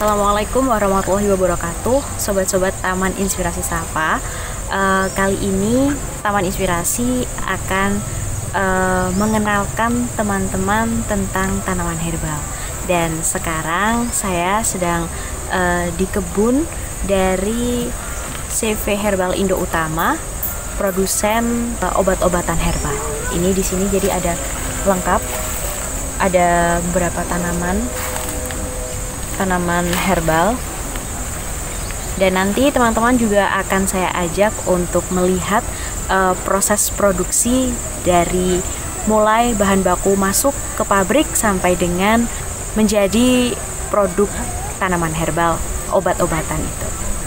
Assalamualaikum warahmatullahi wabarakatuh, sobat-sobat Taman Inspirasi Sapa. Kali ini Taman Inspirasi akan mengenalkan teman-teman tentang tanaman herbal. Dan sekarang saya sedang di kebun dari CV Herbal Indo Utama, produsen obat-obatan herbal. Ini di sini jadi ada lengkap, ada beberapa tanaman herbal, dan nanti teman-teman juga akan saya ajak untuk melihat proses produksi dari mulai bahan baku masuk ke pabrik sampai dengan menjadi produk tanaman herbal, obat-obatan itu.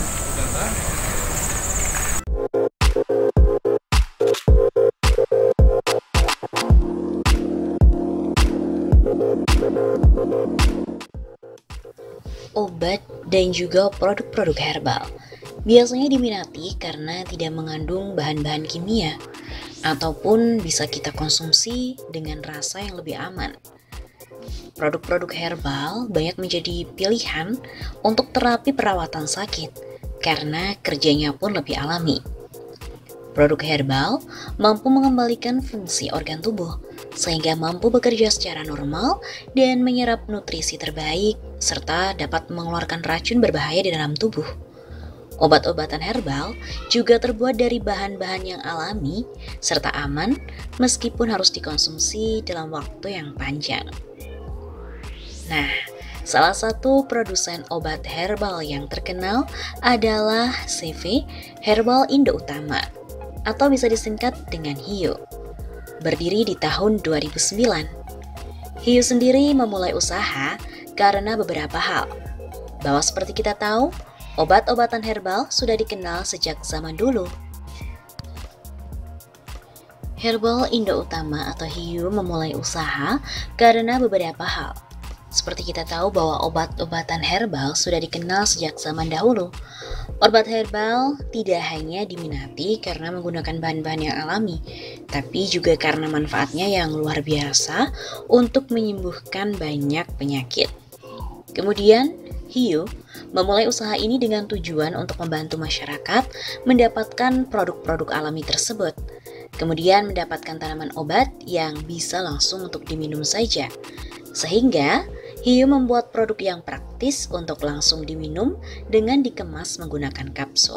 Obat dan juga produk-produk herbal biasanya diminati karena tidak mengandung bahan-bahan kimia ataupun bisa kita konsumsi dengan rasa yang lebih aman. Produk-produk herbal banyak menjadi pilihan untuk terapi perawatan sakit karena kerjanya pun lebih alami. Produk herbal mampu mengembalikan fungsi organ tubuh sehingga mampu bekerja secara normal dan menyerap nutrisi terbaik serta dapat mengeluarkan racun berbahaya di dalam tubuh. Obat-obatan herbal juga terbuat dari bahan-bahan yang alami serta aman meskipun harus dikonsumsi dalam waktu yang panjang. Nah, salah satu produsen obat herbal yang terkenal adalah CV Herbal Indo Utama, atau bisa disingkat dengan HIU. Berdiri di tahun 2009. HIU sendiri memulai usaha karena beberapa hal. Bahwa seperti kita tahu, obat-obatan herbal sudah dikenal sejak zaman dulu. Herbal Indo Utama atau HIU memulai usaha karena beberapa hal. Seperti kita tahu bahwa obat-obatan herbal sudah dikenal sejak zaman dahulu. Obat herbal tidak hanya diminati karena menggunakan bahan-bahan yang alami, tapi juga karena manfaatnya yang luar biasa untuk menyembuhkan banyak penyakit. Kemudian, HIU memulai usaha ini dengan tujuan untuk membantu masyarakat mendapatkan produk-produk alami tersebut. Kemudian mendapatkan tanaman obat yang bisa langsung untuk diminum saja. Sehingga HIU membuat produk yang praktis untuk langsung diminum dengan dikemas menggunakan kapsul.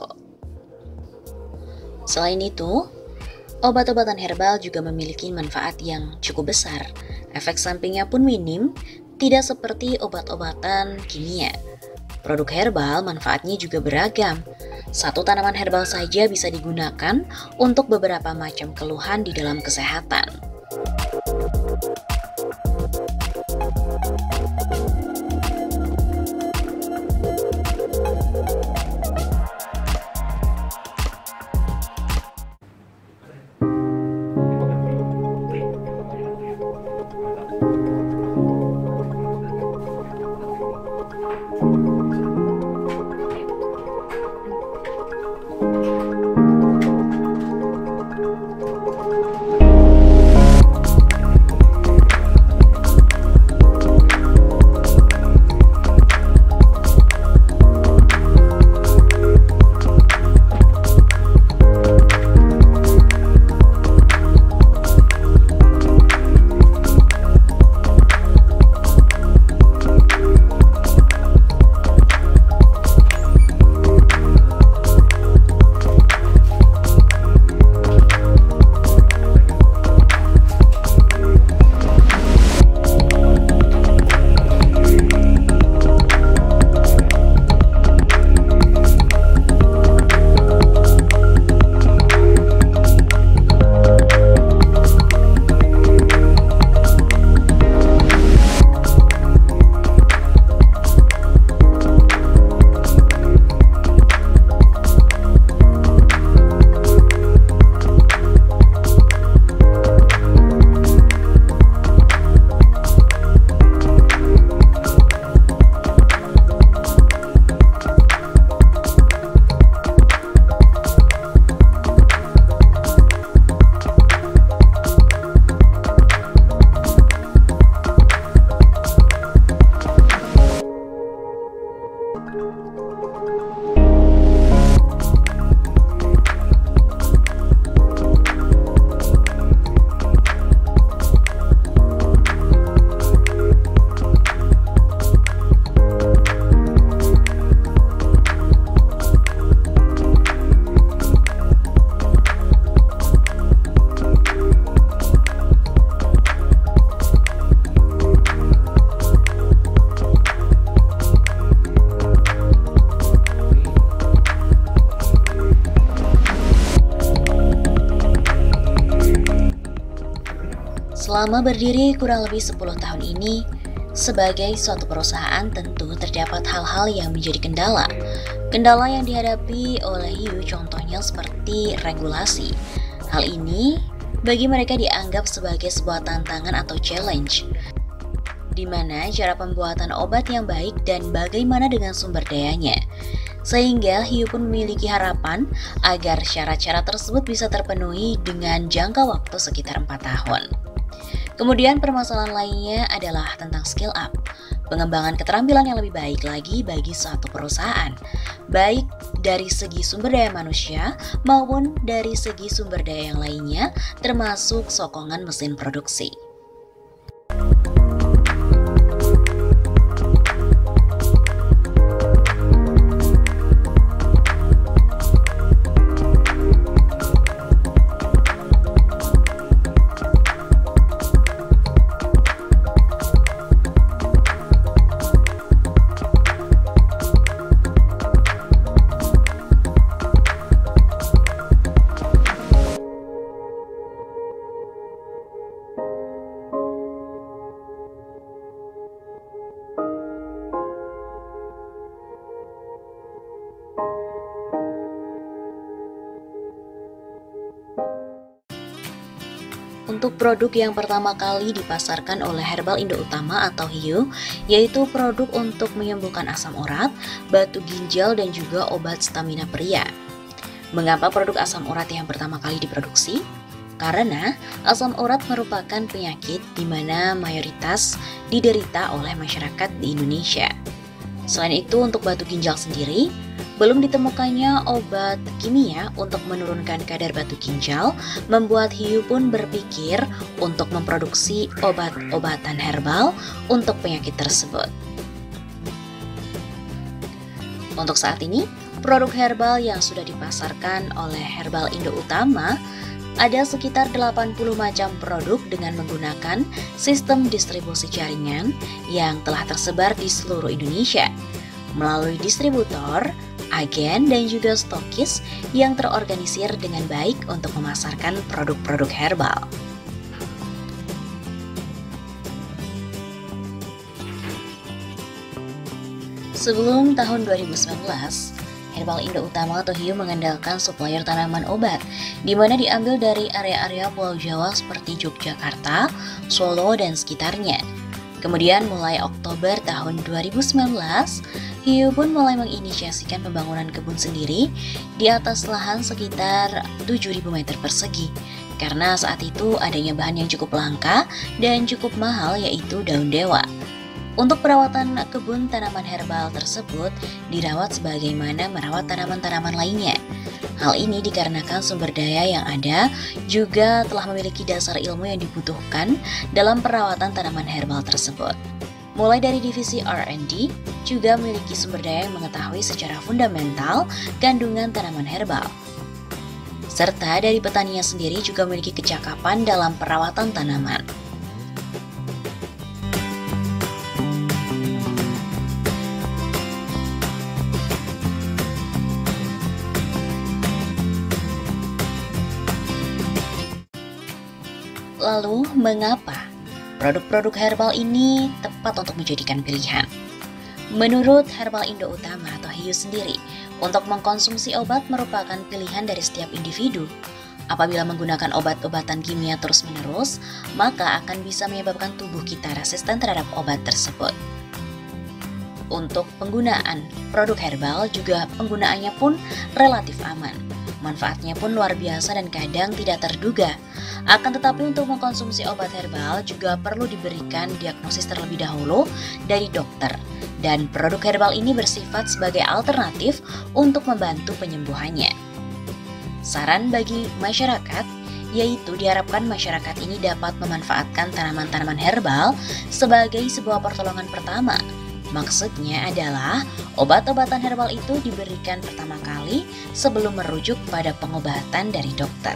Selain itu, obat-obatan herbal juga memiliki manfaat yang cukup besar. Efek sampingnya pun minim, tidak seperti obat-obatan kimia. Produk herbal manfaatnya juga beragam. Satu tanaman herbal saja bisa digunakan untuk beberapa macam keluhan di dalam kesehatan. Selama berdiri kurang lebih 10 tahun ini, sebagai suatu perusahaan tentu terdapat hal-hal yang menjadi kendala. Kendala yang dihadapi oleh Hiyu contohnya seperti regulasi. Hal ini bagi mereka dianggap sebagai sebuah tantangan atau challenge, di mana cara pembuatan obat yang baik dan bagaimana dengan sumber dayanya. Sehingga Hiyu pun memiliki harapan agar syarat-syarat tersebut bisa terpenuhi dengan jangka waktu sekitar 4 tahun. Kemudian permasalahan lainnya adalah tentang skill up, pengembangan keterampilan yang lebih baik lagi bagi suatu perusahaan, baik dari segi sumber daya manusia maupun dari segi sumber daya yang lainnya, termasuk sokongan mesin produksi. Untuk produk yang pertama kali dipasarkan oleh Herbal Indo Utama atau Hiyu, yaitu produk untuk menyembuhkan asam urat, batu ginjal, dan juga obat stamina pria. Mengapa produk asam urat yang pertama kali diproduksi? Karena asam urat merupakan penyakit di mana mayoritas diderita oleh masyarakat di Indonesia. Selain itu, untuk batu ginjal sendiri, belum ditemukannya obat kimia untuk menurunkan kadar batu ginjal, membuat Hiyu pun berpikir untuk memproduksi obat-obatan herbal untuk penyakit tersebut. Untuk saat ini, produk herbal yang sudah dipasarkan oleh Herbal Indo Utama ada sekitar 80 macam produk dengan menggunakan sistem distribusi jaringan yang telah tersebar di seluruh Indonesia melalui distributor, agen, dan juga stokis yang terorganisir dengan baik untuk memasarkan produk-produk herbal. Sebelum tahun 2019, Herbal Indo Utama atau Hiyu mengandalkan supplier tanaman obat, di mana diambil dari area-area Pulau Jawa seperti Yogyakarta, Solo, dan sekitarnya. Kemudian mulai Oktober tahun 2019, Hiyu pun mulai menginisiasikan pembangunan kebun sendiri di atas lahan sekitar 7.000 meter persegi. Karena saat itu adanya bahan yang cukup langka dan cukup mahal, yaitu daun dewa. Untuk perawatan kebun tanaman herbal tersebut dirawat sebagaimana merawat tanaman-tanaman lainnya. Hal ini dikarenakan sumber daya yang ada juga telah memiliki dasar ilmu yang dibutuhkan dalam perawatan tanaman herbal tersebut. Mulai dari divisi R&D, juga memiliki sumber daya yang mengetahui secara fundamental kandungan tanaman herbal. Serta dari petaninya sendiri juga memiliki kecakapan dalam perawatan tanaman. Lalu, mengapa produk-produk herbal ini tepat untuk menjadikan pilihan? Menurut Herbal Indo Utama atau Hiyu sendiri, untuk mengkonsumsi obat merupakan pilihan dari setiap individu. Apabila menggunakan obat-obatan kimia terus-menerus, maka akan bisa menyebabkan tubuh kita resisten terhadap obat tersebut. Untuk penggunaan produk herbal juga penggunaannya pun relatif aman. Manfaatnya pun luar biasa dan kadang tidak terduga. Akan tetapi untuk mengkonsumsi obat herbal juga perlu diberikan diagnosis terlebih dahulu dari dokter. Dan produk herbal ini bersifat sebagai alternatif untuk membantu penyembuhannya. Saran bagi masyarakat yaitu diharapkan masyarakat ini dapat memanfaatkan tanaman-tanaman herbal sebagai sebuah pertolongan pertama. Maksudnya adalah obat-obatan herbal itu diberikan pertama kali sebelum merujuk pada pengobatan dari dokter.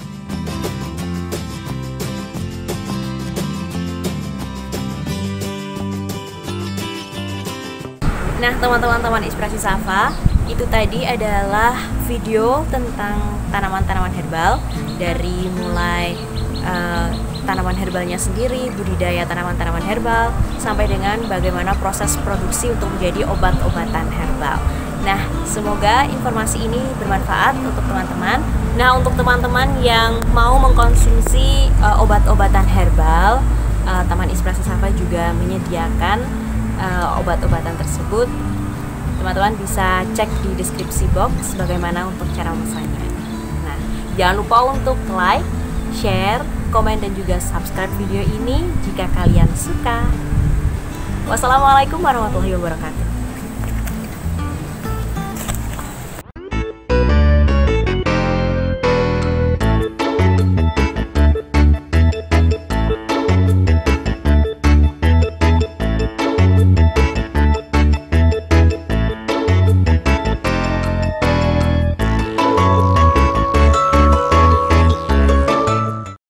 Nah, teman-teman Inspirasi Safa, itu tadi adalah video tentang tanaman-tanaman herbal dari mulai tanaman herbalnya sendiri, budidaya tanaman-tanaman herbal, sampai dengan bagaimana proses produksi untuk menjadi obat-obatan herbal. Nah, semoga informasi ini bermanfaat untuk teman-teman. Nah, untuk teman-teman yang mau mengkonsumsi obat-obatan herbal, Taman Inspirasi Safa juga menyediakan obat-obatan tersebut. Teman-teman bisa cek di deskripsi box bagaimana untuk cara memesannya. Nah, jangan lupa untuk like, share, komen, dan juga subscribe video ini jika kalian suka. Wassalamualaikum warahmatullahi wabarakatuh.